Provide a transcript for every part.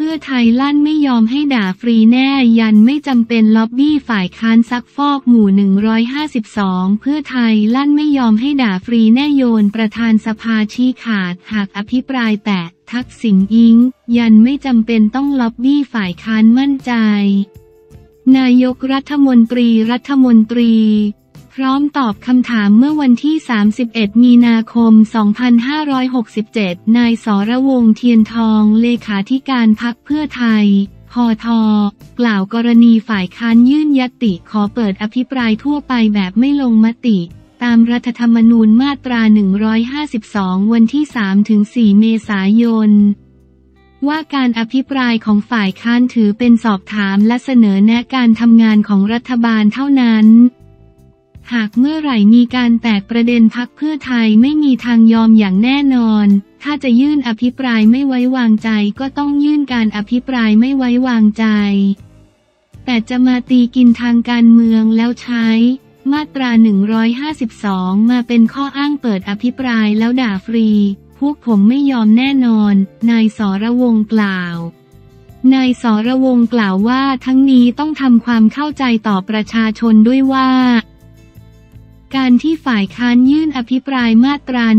พื่อไทยลั่นไม่ยอมให้ด่าฟรีแน่ยันไม่จำเป็นล็อบบี้ฝ่ายค้านซักฟอกหมู่152เพื่อไทยลั่นไม่ยอมให้ด่าฟรีแน่โยนประธานสภาชี้ขาดหากอภิปรายแตะทักษิณอิงยันไม่จำเป็นต้องล็อบบี้ฝ่ายค้านมั่นใจนายกรัฐมนตรีพร้อมตอบคำถามเมื่อวันที่31มีนาคม2567นายสรวงศ์เทียนทองเลขาธิการพรรคเพื่อไทยพท.กล่าวกรณีฝ่ายค้านยื่นญัตติขอเปิดอภิปรายทั่วไปแบบไม่ลงมติตามรัฐธรรมนูญมาตรา152วันที่ 3-4 เมษายนว่าการอภิปรายของฝ่ายค้านถือเป็นสอบถามและเสนอแนะการทำงานของรัฐบาลเท่านั้นหากเมื่อไหร่มีการแตกประเด็นพรรคเพื่อไทยไม่มีทางยอมอย่างแน่นอนถ้าจะยื่นอภิปรายไม่ไว้วางใจก็ต้องยื่นการอภิปรายไม่ไว้วางใจแต่จะมาตีกินทางการเมืองแล้วใช้มาตรา152มาเป็นข้ออ้างเปิดอภิปรายแล้วด่าฟรีพวกผมไม่ยอมแน่นอนนายสรวงศ์กล่าวนายสรวงศ์กล่าวว่าทั้งนี้ต้องทำความเข้าใจต่อประชาชนด้วยว่าการที่ฝ่ายค้านยื่นอภิปรายมาตรา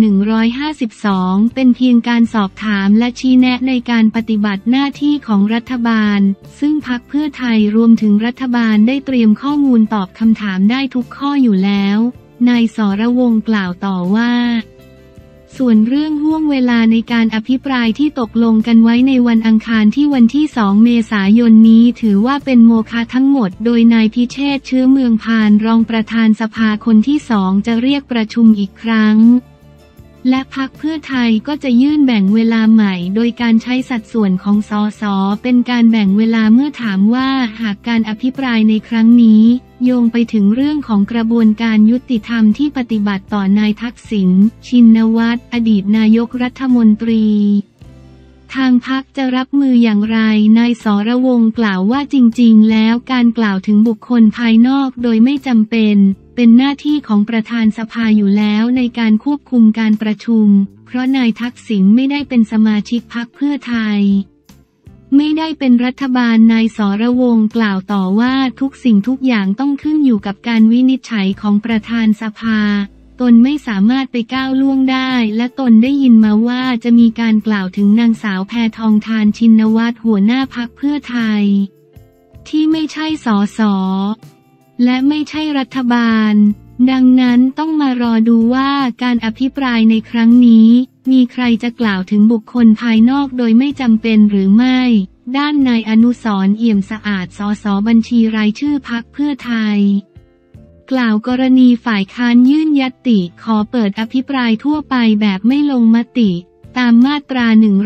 152เป็นเพียงการสอบถามและชี้แนะในการปฏิบัติหน้าที่ของรัฐบาลซึ่งพรรคเพื่อไทยรวมถึงรัฐบาลได้เตรียมข้อมูลตอบคำถามได้ทุกข้ออยู่แล้วนายสรวงศ์กล่าวต่อว่าส่วนเรื่องห่วงเวลาในการอภิปรายที่ตกลงกันไว้ในวันอังคารที่วันที่2เมษายนนี้ถือว่าเป็นโมฆะทั้งหมดโดยนายพิเชษฐ์เชื้อเมืองพานรองประธานสภาคนที่2จะเรียกประชุมอีกครั้งและพรรคเพื่อไทยก็จะยื่นแบ่งเวลาใหม่โดยการใช้สัดส่วนของสสเป็นการแบ่งเวลาเมื่อถามว่าหากการอภิปรายในครั้งนี้โยงไปถึงเรื่องของกระบวนการยุติธรรมที่ปฏิบัติต่อนายทักษิณชินวัตรอดีตนายกรัฐมนตรีทางพรรคจะรับมืออย่างไรนายสรวงศ์กล่าวว่าจริงๆแล้วการกล่าวถึงบุคคลภายนอกโดยไม่จำเป็นหน้าที่ของประธานสภาอยู่แล้วในการควบคุมการประชุมเพราะนายทักษิณไม่ได้เป็นสมาชิกพรรคเพื่อไทยไม่ได้เป็นรัฐบาลนายสรวงศ์กล่าวต่อว่าทุกสิ่งทุกอย่างต้องขึ้นอยู่กับการวินิจฉัยของประธานสภาตนไม่สามารถไปก้าวล่วงได้และตนได้ยินมาว่าจะมีการกล่าวถึงนางสาวแพทองธารชินวัตรหัวหน้าพรรคเพื่อไทยที่ไม่ใช่สสและไม่ใช่รัฐบาลดังนั้นต้องมารอดูว่าการอภิปรายในครั้งนี้มีใครจะกล่าวถึงบุคคลภายนอกโดยไม่จำเป็นหรือไม่ด้านนายอนุสรณ์ เอี่ยมสะอาดสสบัญชีรายชื่อพรรคเพื่อไทยกล่าวกรณีฝ่ายค้านยื่นญัตติขอเปิดอภิปรายทั่วไปแบบไม่ลงมติตามมาตรา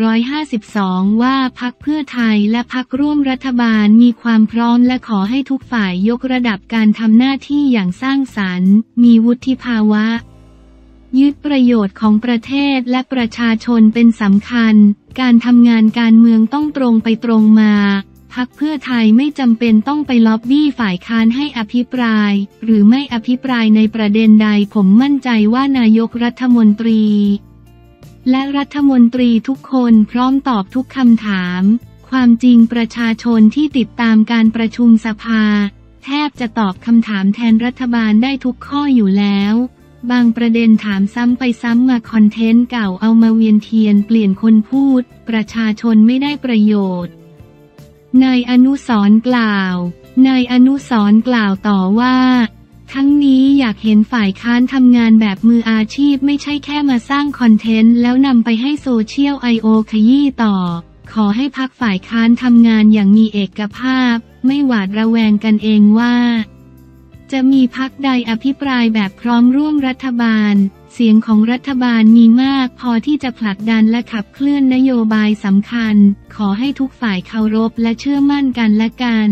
152ว่าพรรคเพื่อไทยและพรรคร่วมรัฐบาลมีความพร้อมและขอให้ทุกฝ่ายยกระดับการทำหน้าที่อย่างสร้างสรรค์มีวุฒิภาวะยึดประโยชน์ของประเทศและประชาชนเป็นสำคัญการทำงานการเมืองต้องตรงไปตรงมาพรรคเพื่อไทยไม่จำเป็นต้องไปล็อบบี้ฝ่ายค้านให้อภิปรายหรือไม่อภิปรายในประเด็นใดผมมั่นใจว่านายกรัฐมนตรีและรัฐมนตรีทุกคนพร้อมตอบทุกคำถามความจริงประชาชนที่ติดตามการประชุมสภาแทบจะตอบคำถามแทนรัฐบาลได้ทุกข้ออยู่แล้วบางประเด็นถามซ้ำไปซ้ำมาคอนเทนต์เก่าเอามาเวียนเทียนเปลี่ยนคนพูดประชาชนไม่ได้ประโยชน์นายอนุสรณ์กล่าวนายอนุสรณ์กล่าวต่อว่าทั้งนี้อยากเห็นฝ่ายค้านทำงานแบบมืออาชีพไม่ใช่แค่มาสร้างคอนเทนต์แล้วนำไปให้โซเชียลI.O.ขยี้ต่อขอให้พรรคฝ่ายค้านทำงานอย่างมีเอกภาพไม่หวาดระแวงกันเองว่าจะมีพรรคใดอภิปรายแบบพร้อมร่วมรัฐบาลเสียงของรัฐบาลมีมากพอที่จะผลักดันและขับเคลื่อนนโยบายสำคัญขอให้ทุกฝ่ายเคารพและเชื่อมั่นกันและกัน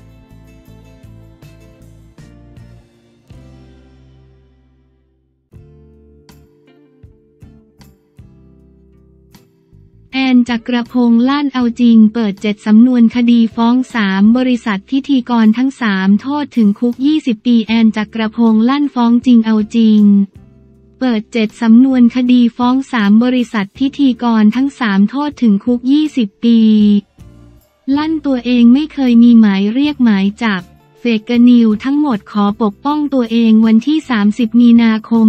แอนจักรพงษ์ลั่นเอาจริงเปิด7สำนวนคดีฟ้อง3บริษัทพิธีกรทั้ง3โทษถึงคุก20ปีแอนจักรพงษ์ลั่นฟ้องจริงเอาจริงเปิด7สำนวนคดีฟ้อง3บริษัทพิธีกรทั้ง3โทษถึงคุก20ปีลั่นตัวเองไม่เคยมีหมายเรียกหมายจับเฟกนิวทั้งหมดขอปกป้องตัวเองวันที่ 30 มีนาคม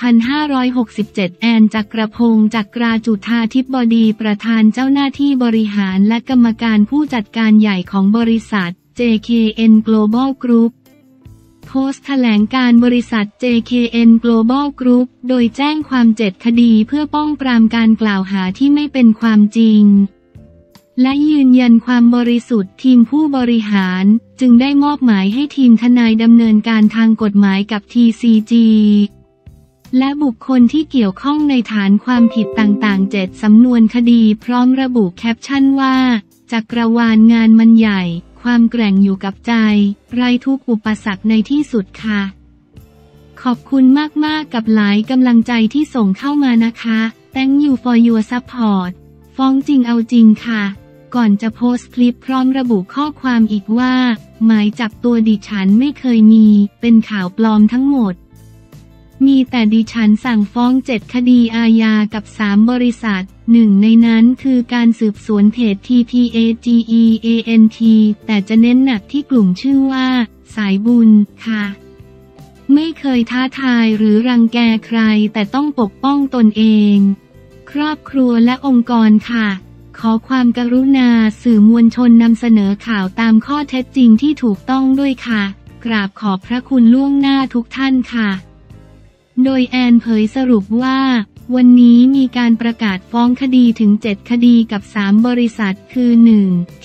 2567 แอนจักรพงษ์จักราจุฑาธิบดีประธานเจ้าหน้าที่บริหารและกรรมการผู้จัดการใหญ่ของบริษัท JKN Global Group โพสต์แถลงการบริษัท JKN Global Group โดยแจ้งความ7 คดีเพื่อป้องปรามการกล่าวหาที่ไม่เป็นความจริงและยืนยันความบริสุทธิ์ทีมผู้บริหารจึงได้มอบหมายให้ทีมทนายดำเนินการทางกฎหมายกับ TCG และบุคคลที่เกี่ยวข้องในฐานความผิดต่างๆ7 สำนวนคดีพร้อมระบุแคปชั่นว่าจักรวาลงานมันใหญ่ความแกร่งอยู่กับใจไร้ทุกอุปสรรคในที่สุดค่ะขอบคุณมากๆกับหลายกำลังใจที่ส่งเข้ามานะคะ Thank you for your support ฟ้องจริงเอาจริงค่ะก่อนจะโพสต์คลิปพร้อมระบุข้อความอีกว่าหมายจับตัวดิฉันไม่เคยมีเป็นข่าวปลอมทั้งหมดมีแต่ดิฉันสั่งฟ้อง7 คดีอาญากับ3 บริษัทหนึ่งในนั้นคือการสืบสวนเพจ TPAGEANT แต่จะเน้นหนักที่กลุ่มชื่อว่าสายบุญค่ะไม่เคยท้าทายหรือรังแกใครแต่ต้องปกป้องตนเองครอบครัวและองค์กรค่ะขอความกรุณาสื่อมวลชนนำเสนอข่าวตามข้อเท็จจริงที่ถูกต้องด้วยค่ะกราบขอบพระคุณล่วงหน้าทุกท่านค่ะโดยแอนเผยสรุปว่าวันนี้มีการประกาศฟ้องคดีถึง7 คดีกับ3 บริษัทคือ 1.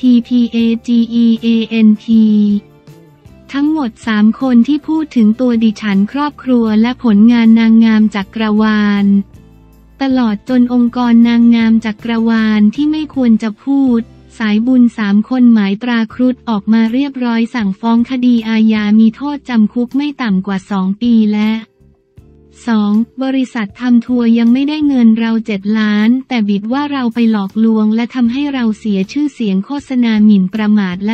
TPAGEANT ทั้งหมด3 คนที่พูดถึงตัวดิฉันครอบครัวและผลงานนางงามจักรวาลตลอดจนองค์กรนางงามจักรวาลที่ไม่ควรจะพูดสายบุญ3 คนหมายตราครุฑออกมาเรียบร้อยสั่งฟ้องคดีอาญามีโทษจำคุกไม่ต่ำกว่า2 ปีและ 2. บริษัททำทัวร์ยังไม่ได้เงินเรา7 ล้านแต่บิดว่าเราไปหลอกลวงและทำให้เราเสียชื่อเสียงโฆษณาหมิ่นประมาทและ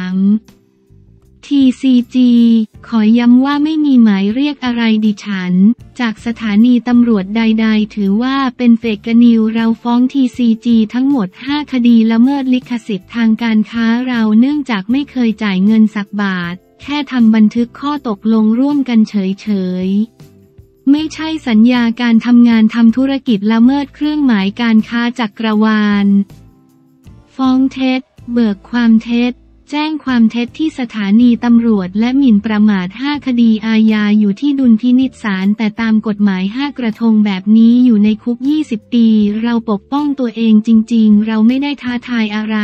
3. TCG ขอย้ำว่าไม่มีหมายเรียกอะไรดิฉันจากสถานีตำรวจใดๆถือว่าเป็นเฟกนิวเราฟ้อง TCG ทั้งหมด5 คดีละเมิดลิขสิทธิ์ทางการค้าเราเนื่องจากไม่เคยจ่ายเงินสักบาทแค่ทำบันทึกข้อตกลงร่วมกันเฉยๆไม่ใช่สัญญาการทำงานทำธุรกิจละเมิดเครื่องหมายการค้าจักรวาลฟ้องเท็จเบิกความเท็จแจ้งความเท็จที่สถานีตำรวจและหมิ่นประมาท5 คดีอาญาอยู่ที่ดุลพินิจศาลแต่ตามกฎหมาย5 กระทงแบบนี้อยู่ในคุก20 ปีเราปกป้องตัวเองจริงๆเราไม่ได้ท้าทายอะไร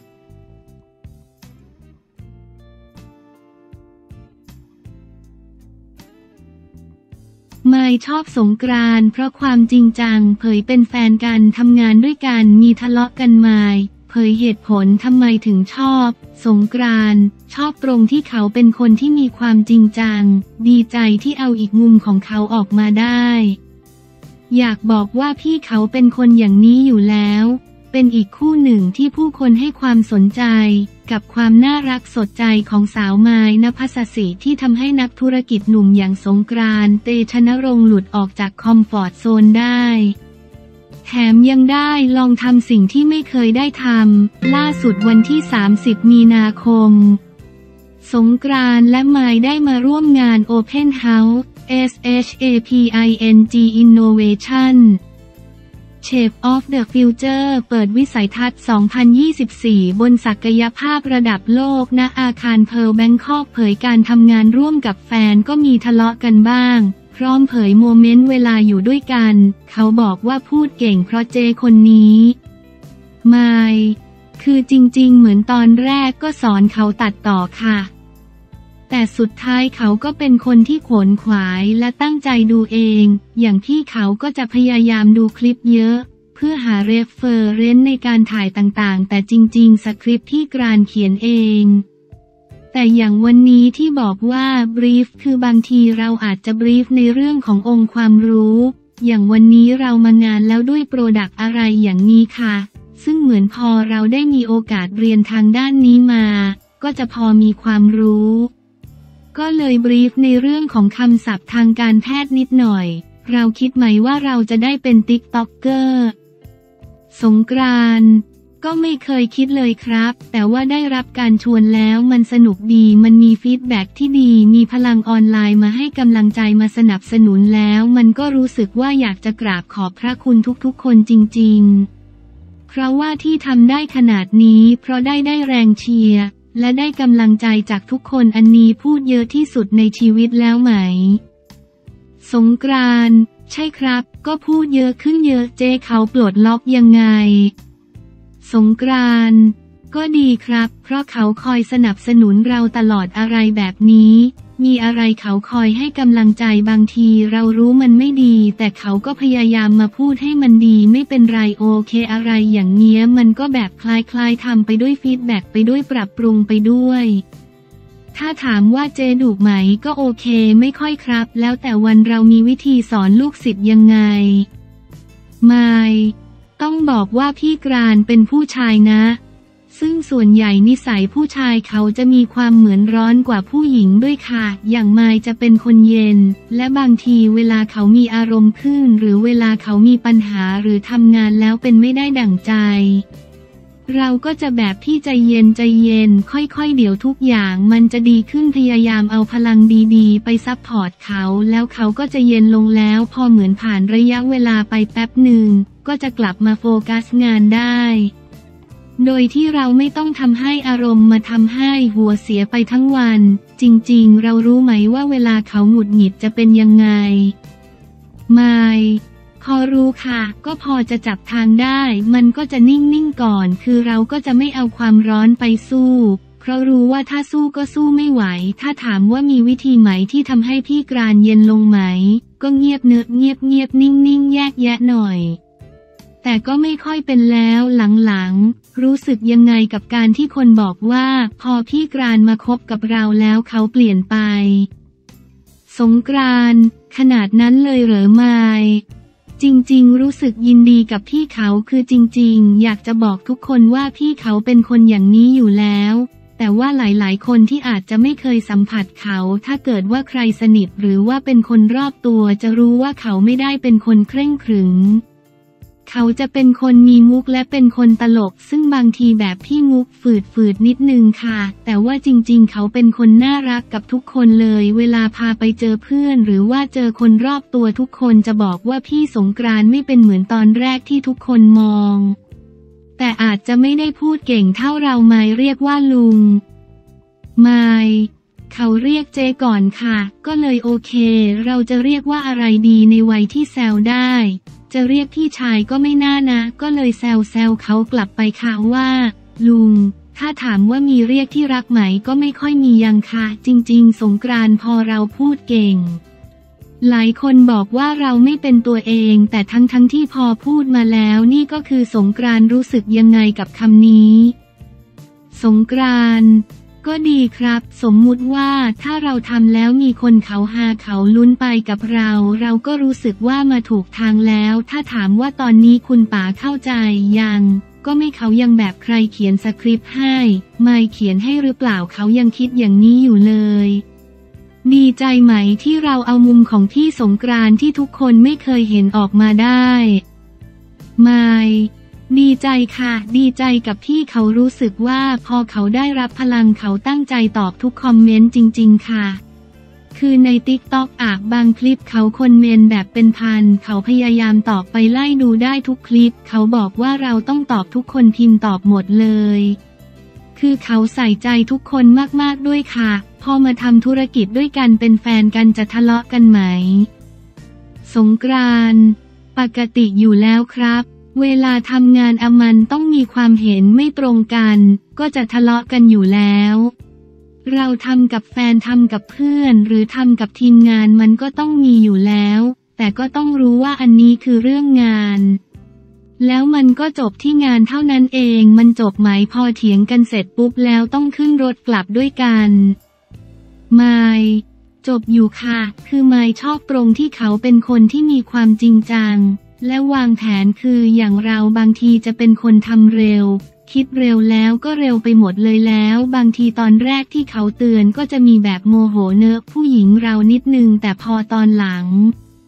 ไม่ชอบสงกรานต์เพราะความจริงจังเผยเป็นแฟนกันทำงานด้วยกันมีทะเลาะกันไม่เผยเหตุผลทำไมถึงชอบสงกรานต์ชอบตรงที่เขาเป็นคนที่มีความจริงจังดีใจที่เอาอีกมุมของเขาออกมาได้อยากบอกว่าพี่เขาเป็นคนอย่างนี้อยู่แล้วเป็นอีกคู่หนึ่งที่ผู้คนให้ความสนใจกับความน่ารักสดใจของสาวมายณภัสสิที่ทำให้นักธุรกิจหนุ่มอย่างสงกรานต์เตชะนรงค์หลุดออกจากคอมฟอร์ตโซนได้แถมยังได้ลองทำสิ่งที่ไม่เคยได้ทำล่าสุดวันที่30 มีนาคมสงกรานต์และมายได้มาร่วมงาน Open House SHAPING Innovation Shape of the Future เปิดวิสัยทัศน์ 2024 บนศักยภาพระดับโลกณอาคารเพร์ลแบงคอกเผยการทำงานร่วมกับแฟนก็มีทะเลาะกันบ้างพร้อมเผยโมเมนต์เวลาอยู่ด้วยกันเขาบอกว่าพูดเก่งเพราะเจคนนี้ไม่คือจริงๆเหมือนตอนแรกก็สอนเขาตัดต่อค่ะแต่สุดท้ายเขาก็เป็นคนที่ขวนขวายและตั้งใจดูเองอย่างพี่เขาก็จะพยายามดูคลิปเยอะเพื่อหาเรฟเฟอเรนซ์ในการถ่ายต่างๆแต่จริงๆสคริปต์ที่กรานเขียนเองแต่อย่างวันนี้ที่บอกว่าบรีฟคือบางทีเราอาจจะบรีฟในเรื่องขององค์ความรู้อย่างวันนี้เรามางานแล้วด้วยโปรดักต์อะไรอย่างนี้ค่ะซึ่งเหมือนพอเราได้มีโอกาสเรียนทางด้านนี้มาก็จะพอมีความรู้ก็เลยบรีฟในเรื่องของคำศัพท์ทางการแพทย์นิดหน่อยเราคิดไหมว่าเราจะได้เป็นติ๊กต็อกเกอร์สงกรานต์ก็ไม่เคยคิดเลยครับแต่ว่าได้รับการชวนแล้วมันสนุกดีมันมีฟีดแบ็กที่ดีมีพลังออนไลน์มาให้กำลังใจมาสนับสนุนแล้วมันก็รู้สึกว่าอยากจะกราบขอบพระคุณทุกๆคนจริงๆเพราะว่าที่ทำได้ขนาดนี้เพราะได้แรงเชียร์และได้กำลังใจจากทุกคนอันนี้พูดเยอะที่สุดในชีวิตแล้วไหมสงกรานต์ใช่ครับก็พูดเยอะขึ้นเยอะเจ๊เขาปลดล็อกยังไงสงกรานต์ก็ดีครับเพราะเขาคอยสนับสนุนเราตลอดอะไรแบบนี้มีอะไรเขาคอยให้กำลังใจบางทีเรารู้มันไม่ดีแต่เขาก็พยายามมาพูดให้มันดีไม่เป็นไรโอเคอะไรอย่างเงี้ยมันก็แบบคล้ายๆทำไปด้วยฟีดแบ็กไปด้วยปรับปรุงไปด้วยถ้าถามว่าเจดุไหมก็โอเคไม่ค่อยครับแล้วแต่วันเรามีวิธีสอนลูกศิษย์ยังไงไม่ต้องบอกว่าพี่กรานเป็นผู้ชายนะซึ่งส่วนใหญ่นิสัยผู้ชายเขาจะมีความเหมือนร้อนกว่าผู้หญิงด้วยค่ะอย่างมายจะเป็นคนเย็นและบางทีเวลาเขามีอารมณ์ขึ้นหรือเวลาเขามีปัญหาหรือทำงานแล้วเป็นไม่ได้ดั่งใจเราก็จะแบบพี่ใจเย็นค่อยๆเดี๋ยวทุกอย่างมันจะดีขึ้นพยายามเอาพลังดีๆไปซัพพอร์ตเขาแล้วเขาก็จะเย็นลงแล้วพอเหมือนผ่านระยะเวลาไปแป๊บหนึ่งก็จะกลับมาโฟกัสงานได้โดยที่เราไม่ต้องทำให้อารมณ์มาทำให้หัวเสียไปทั้งวันจริงๆเรารู้ไหมว่าเวลาเขาหงุดหงิดจะเป็นยังไงไม่พอรู้ค่ะก็พอจะจับทางได้มันก็จะนิ่งๆก่อนคือเราก็จะไม่เอาความร้อนไปสู้เพราะรู้ว่าถ้าสู้ก็สู้ไม่ไหวถ้าถามว่ามีวิธีไหมที่ทำให้พี่กรานเย็นลงไหมก็เงียบนิ่งแยกแยะหน่อยแต่ก็ไม่ค่อยเป็นแล้วหลังๆรู้สึกยังไงกับการที่คนบอกว่าพอพี่กรานต์มาคบกับเราแล้วเขาเปลี่ยนไปสงกรานต์ขนาดนั้นเลยเหรอมายจริงๆรู้สึกยินดีกับพี่เขาคือจริงๆอยากจะบอกทุกคนว่าพี่เขาเป็นคนอย่างนี้อยู่แล้วแต่ว่าหลายๆคนที่อาจจะไม่เคยสัมผัสเขาถ้าเกิดว่าใครสนิทหรือว่าเป็นคนรอบตัวจะรู้ว่าเขาไม่ได้เป็นคนเคร่งขรึมเขาจะเป็นคนมีมุกและเป็นคนตลกซึ่งบางทีแบบพี่มุกฝืดนิดนึงค่ะแต่ว่าจริงๆเขาเป็นคนน่ารักกับทุกคนเลยเวลาพาไปเจอเพื่อนหรือว่าเจอคนรอบตัวทุกคนจะบอกว่าพี่สงกรานต์ไม่เป็นเหมือนตอนแรกที่ทุกคนมองแต่อาจจะไม่ได้พูดเก่งเท่าเราไม่เรียกว่าลุงไม่เขาเรียกเจก่อนค่ะก็เลยโอเคเราจะเรียกว่าอะไรดีในวัยที่แซวได้จะเรียกพี่ชายก็ไม่น่านะก็เลยแซวเขากลับไปค่ะว่าลุงถ้าถามว่ามีเรียกที่รักไหมก็ไม่ค่อยมียังค่ะจริงๆสงกรานต์พอเราพูดเก่งหลายคนบอกว่าเราไม่เป็นตัวเองแต่ทั้งที่พอพูดมาแล้วนี่ก็คือสงกรานต์รู้สึกยังไงกับคำนี้สงกรานต์ก็ดีครับสมมุติว่าถ้าเราทำแล้วมีคนเขาหาเขาลุ้นไปกับเราก็รู้สึกว่ามาถูกทางแล้วถ้าถามว่าตอนนี้คุณป๋าเข้าใจยังก็ไม่เขายังแบบใครเขียนสคริปต์ให้ไม่เขียนให้หรือเปล่าเขายังคิดอย่างนี้อยู่เลยดีใจไหมที่เราเอามุมของพี่สงกรานต์ที่ทุกคนไม่เคยเห็นออกมาได้ไม่ดีใจค่ะดีใจกับพี่เขารู้สึกว่าพอเขาได้รับพลังเขาตั้งใจตอบทุกคอมเมนต์จริงๆค่ะคือใน TikTok บางคลิปเขาคนเมนแบบเป็นพันเขาพยายามตอบไปไล่ดูได้ทุกคลิปเขาบอกว่าเราต้องตอบทุกคนพิมพ์ตอบหมดเลยคือเขาใส่ใจทุกคนมากๆด้วยค่ะพอมาทำธุรกิจด้วยกันเป็นแฟนกันจะทะเลาะกันไหมสงกรานต์ปกติอยู่แล้วครับเวลาทำงานมันต้องมีความเห็นไม่ตรงกันก็จะทะเลาะกันอยู่แล้วเราทำกับแฟนทำกับเพื่อนหรือทำกับทีมงานมันก็ต้องมีอยู่แล้วแต่ก็ต้องรู้ว่าอันนี้คือเรื่องงานแล้วมันก็จบที่งานเท่านั้นเองมันจบไหมพอเถียงกันเสร็จปุ๊บแล้วต้องขึ้นรถกลับด้วยกันไม่จบอยู่ค่ะคือไม่ชอบตรงที่เขาเป็นคนที่มีความจริงจังและวางแผนคืออย่างเราบางทีจะเป็นคนทำเร็วคิดเร็วแล้วก็เร็วไปหมดเลยแล้วบางทีตอนแรกที่เขาเตือนก็จะมีแบบโมโหเนอะผู้หญิงเรานิดนึงแต่พอตอนหลัง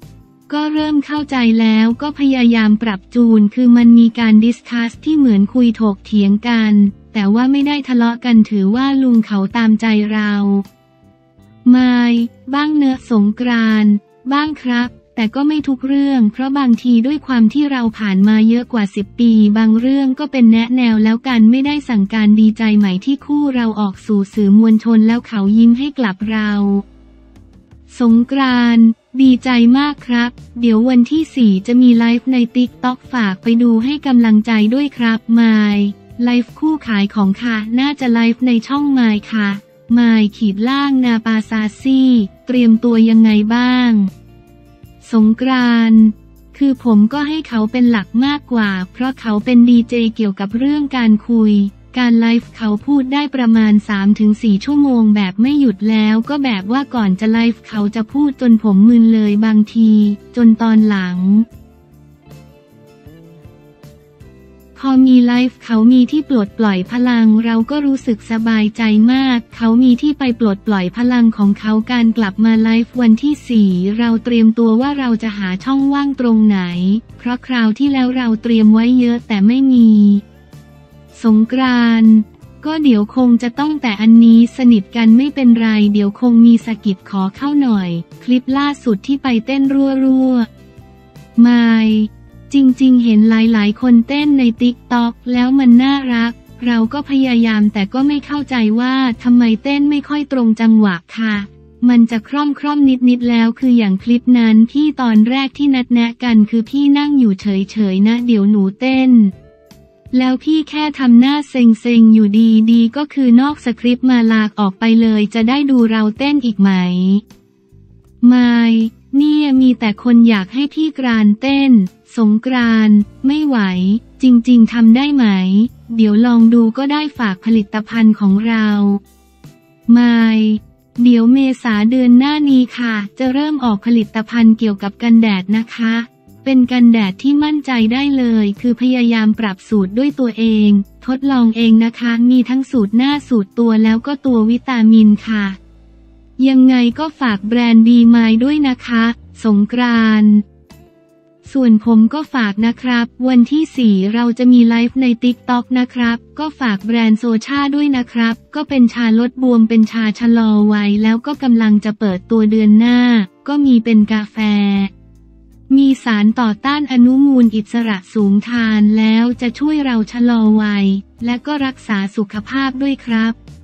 ก็เริ่มเข้าใจแล้วก็พยายามปรับจูนคือมันมีการดิสคัสที่เหมือนคุยถกเถียงกันแต่ว่าไม่ได้ทะเลาะกันถือว่าลุงเขาตามใจเราไม่บ้างเนอะสงกรานต์บ้างครับแต่ก็ไม่ทุกเรื่องเพราะบางทีด้วยความที่เราผ่านมาเยอะกว่า10 ปีบางเรื่องก็เป็นแนะแนวแล้วกันไม่ได้สั่งการดีใจใหม่ที่คู่เราออกสู่สื่อมวลชนแล้วเขายิ้มให้กลับเราสงกรานต์ดีใจมากครับเดี๋ยววันที่4จะมีไลฟ์ใน TikTok ฝากไปดูให้กำลังใจด้วยครับมายไลฟ์คู่ขายของค่ะน่าจะไลฟ์ในช่องมายค่ะมาย-นาปาซาซี่เตรียมตัวยังไงบ้างสงกรานต์คือผมก็ให้เขาเป็นหลักมากกว่าเพราะเขาเป็นดีเจเกี่ยวกับเรื่องการคุยการไลฟ์เขาพูดได้ประมาณ 3-4 ชั่วโมงแบบไม่หยุดแล้วก็แบบว่าก่อนจะไลฟ์เขาจะพูดจนผมมึนเลยบางทีจนตอนหลังพอมีไลฟ์เขามีที่ปลดปล่อยพลังเราก็รู้สึกสบายใจมากเขามีที่ไปปลดปล่อยพลังของเขาการกลับมาไลฟ์วันที่4เราเตรียมตัวว่าเราจะหาช่องว่างตรงไหนเพราะคราวที่แล้วเราเตรียมไว้เยอะแต่ไม่มีสงกรานต์ก็เดี๋ยวคงจะต้องแต่อันนี้สนิทกันไม่เป็นไรเดี๋ยวคงมีสะกิดขอเข้าหน่อยคลิปล่าสุดที่ไปเต้นรัวๆไม่จริงๆเห็นหลายๆคนเต้นใน TikTok แล้วมันน่ารักเราก็พยายามแต่ก็ไม่เข้าใจว่าทำไมเต้นไม่ค่อยตรงจังหวะค่ะมันจะคร่อมนิดๆแล้วคืออย่างคลิปนั้นพี่ตอนแรกที่นัดแนะกันคือพี่นั่งอยู่เฉยๆนะเดี๋ยวหนูเต้นแล้วพี่แค่ทำหน้าเซ็งๆอยู่ดีๆก็คือนอกสคริปต์มาลากออกไปเลยจะได้ดูเราเต้นอีกไหมไม่เนี่ยมีแต่คนอยากให้พี่กรานต์เต้นสงกรานต์ไม่ไหวจริงๆทำได้ไหมเดี๋ยวลองดูก็ได้ฝากผลิตภัณฑ์ของเราไม่เดี๋ยวเมษาเดือนหน้านี้ค่ะจะเริ่มออกผลิตภัณฑ์เกี่ยวกับกันแดดนะคะเป็นกันแดดที่มั่นใจได้เลยคือพยายามปรับสูตรด้วยตัวเองทดลองเองนะคะมีทั้งสูตรหน้าสูตรตัวแล้วก็ตัววิตามินค่ะยังไงก็ฝากแบรนด์ดีมายด้วยนะคะสงกรานต์ส่วนผมก็ฝากนะครับวันที่4เราจะมีไลฟ์ใน TikTok นะครับก็ฝากแบรนด์โซชาด้วยนะครับก็เป็นชาลดบวมเป็นชาชะลอวัยแล้วก็กำลังจะเปิดตัวเดือนหน้าก็มีเป็นกาแฟมีสารต่อต้านอนุมูลอิสระสูงทานแล้วจะช่วยเราชะลอวัยและก็รักษาสุขภาพด้วยครับ